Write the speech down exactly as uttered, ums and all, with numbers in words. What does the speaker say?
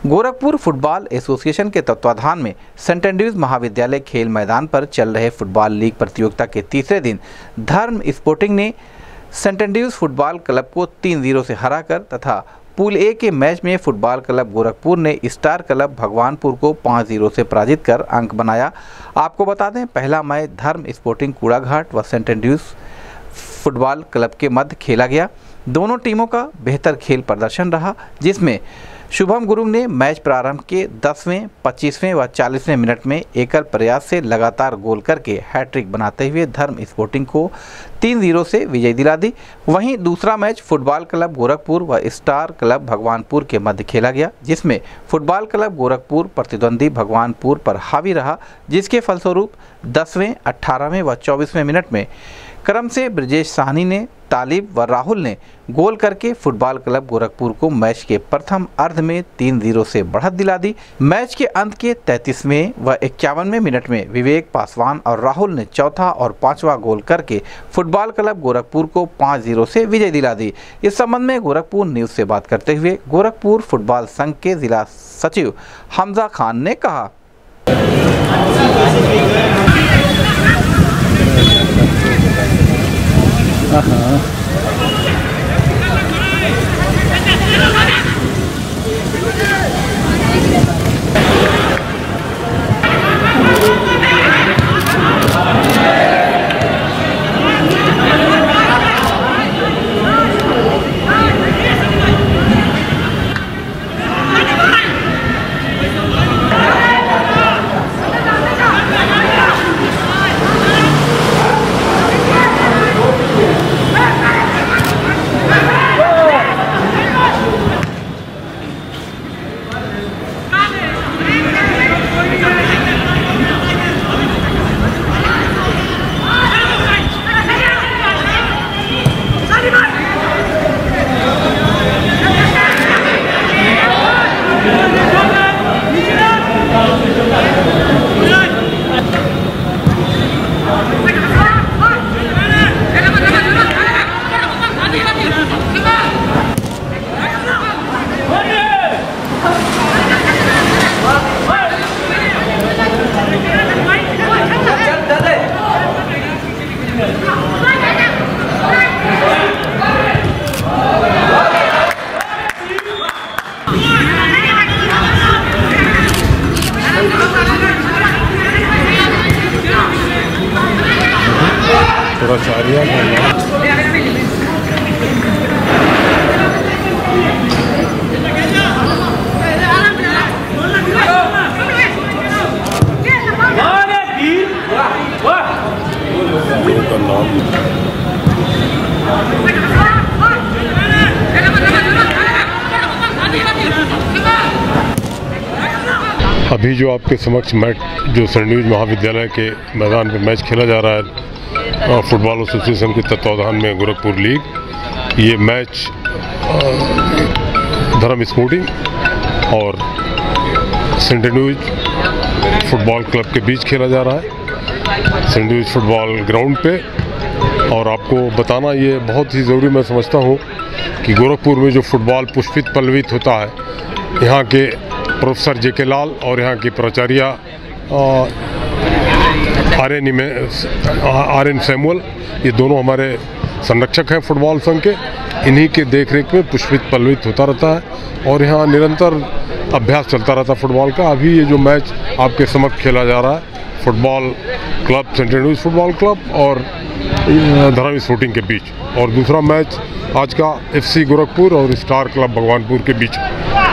Gorakhpur football association के तत्वाधान में सेंट एंड्रयूज महाविद्यालय खेल मैदान पर चल रहे फुटबॉल लीग प्रतियोगिता के तीसरे दिन धर्म स्पोर्टिंग ने सेंट एंड्रयूज फुटबॉल क्लब को तीन जीरो से हराकर तथा पूल ए के मैच में फुटबॉल क्लब गोरखपुर ने स्टार क्लब भगवानपुर को पाँच जीरो से पराजित कर अंक बनाया। आपको बता दें, पहला मैच धर्म स्पोर्टिंग कूड़ाघाट व सेंट एंड्रयूज फुटबॉल क्लब के मध्य खेला गया। दोनों टीमों का बेहतर खेल प्रदर्शन रहा, जिसमें शुभम गुरुंग ने मैच प्रारंभ के दसवें, पच्चीसवें व चालीसवें मिनट में एकल प्रयास से लगातार गोल करके हैट्रिक बनाते हुए धर्म स्पोर्टिंग को तीन जीरो से विजय दिला दी। वहीं दूसरा मैच फुटबॉल क्लब गोरखपुर व स्टार क्लब भगवानपुर के मध्य खेला गया, जिसमें फुटबॉल क्लब गोरखपुर प्रतिद्वंदी भगवानपुर पर हावी रहा, जिसके फलस्वरूप दसवें, अट्ठारहवें व चौबीसवें मिनट में क्रम से ब्रजेश साहनी ने, तालिब व राहुल ने गोल करके फुटबॉल क्लब गोरखपुर को मैच के प्रथम अर्ध में तीन जीरो से बढ़त दिला दी। मैच के अंत के तैंतीसवें व इक्यावनवें मिनट में विवेक पासवान और राहुल ने चौथा और पांचवा गोल करके फुटबॉल क्लब गोरखपुर को पाँच जीरो से विजय दिला दी। इस संबंध में गोरखपुर न्यूज से बात करते हुए गोरखपुर फुटबॉल संघ के जिला सचिव हमजा खान ने कहा, अभी जो आपके समक्ष मैच जो सेंट एंड्रयूज महाविद्यालय के मैदान पे मैच खेला जा रहा है फुटबॉल एसोसिएशन के तत्वाधान में गोरखपुर लीग, ये मैच धर्म स्पोर्टिंग और सेंट एंड्रयूज फुटबॉल क्लब के बीच खेला जा रहा है सेंट एंड्रयूज फुटबॉल ग्राउंड पे। और आपको बताना ये बहुत ही ज़रूरी मैं समझता हूँ कि गोरखपुर में जो फुटबॉल पुष्पित पल्लवित होता है, यहाँ के प्रोफेसर जे के लाल और यहाँ की प्राचार्य R N R N Samuel, ये दोनों हमारे संरक्षक हैं फुटबॉल संघ के। इन्हीं के देखरेख में पुष्पित पल्लवित होता रहता है और यहाँ निरंतर अभ्यास चलता रहता है फुटबॉल का। अभी ये जो मैच आपके समक्ष खेला जा रहा है Football Club Saint Andrews Football Club और धर्म स्पोर्टिंग के बीच, और दूसरा मैच आज का एफ सी गोरखपुर और स्टार क्लब भगवानपुर के बीच।